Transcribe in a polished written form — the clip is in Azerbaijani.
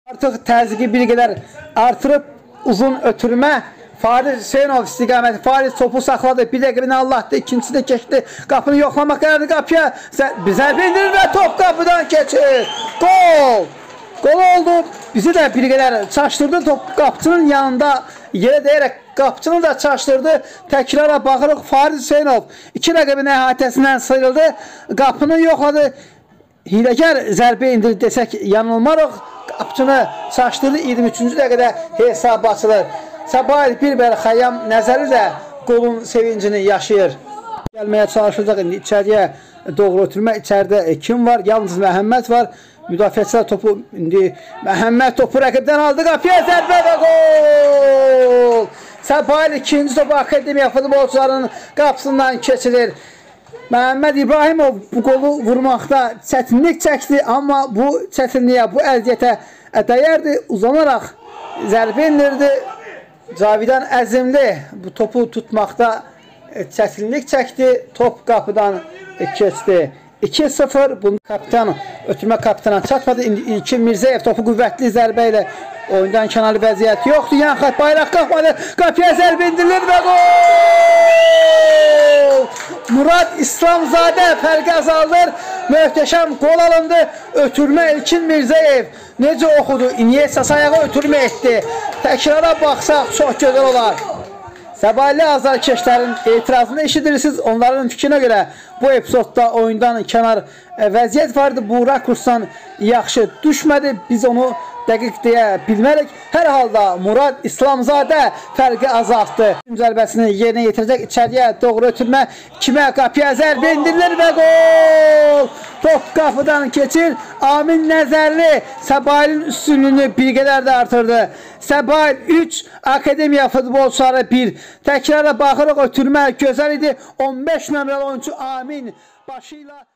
Artıq təzyiqi bir qədər artırıb uzun ötürmə. Fariz Hüseynov istiqaməti. Fariz topu saxladı. Bir dəqiqə Allah'tı. İkincisi də keçdi. Qapını yoxlamaq qərarı qapıya. Zərbə indirir və top qapıdan keçir. Gol! Gol oldu. Bizi də bir qədər çaşdırdı. Top qapçının yanında yerə dəyərək qapçını da çaşdırdı. Təkrara baxırıq. Fariz Hüseynov 2 rəqəbin əhatəsindən sıyrıldı. Qapını yoxladı. Hiləgər zərbə indirdi desək yanılmarıq. Qapçını çaşdırdı. 23-cü dəqiqədə hesab açılır. Səbail bir Xəyyam Nəzəri də qolun sevincini yaşayır. Gəlməyə çalışacaq indi içəriyə doğru ötürmə. İçəridə kim var? Yalnız Məhəmməd var. Müdafiəçilər topu indi Məhəmməd topu rəqibdən aldı. Qapıya zərbə və gol! Səbail ikinci topu akademiya futbolçularının qapısından keçirir. Məhəmməd İbrahimov bu qolu vurmaqda çətinlik çəkdi, amma bu çətinliyə, bu əziyyətə dəyərdi. Uzanaraq zərbə indirdi. Cavidan Əzimli bu topu tutmaqda çətinlik çəkdi. Top qapıdan keçdi. 2-0. Bunu kapitan, ötürmə kapitana çatmadı. İlkin Mirzəyev topu qüvvətli zərbə ilə oyundan kənarlı vəziyyət yoxdur. Yan xət bayraq qalxmadı. Qapıya zərbə indirilir və gol! Murad İslamzadə fərqi azaldır. Möhtəşəm gol alındı. Ötürmə İlkin Mirzəyev necə oxudu? İniyə ayağı ötürmə etdi. Təkrara baxsaq çox gözəl olar. Səbailli azarkeşlərin etirazını eşidirsiniz. Onların fikrinə görə bu epizodda oyundan kənar vəziyyət vardı. Bu rakursdan yaxşı düşmədi. Biz onu dəqiq deyə bilmərik. Hər halda Murad İslamzadə fərqi azaltdı. Zərbəsini yerinə yetirəcək. İçəriyə doğru ötürmə. Kimə qapıya zərbə indirilir və gol! Top qapıdan keçir. Amin Nəzərli Səbailin üstünlüyünü bir qədər də artırdı. Səbail 3, akademiya futbolçuları 1. Təkrara baxırıq, ötürmə gözəl idi. 15 nömrəli oyuncu Amin başıyla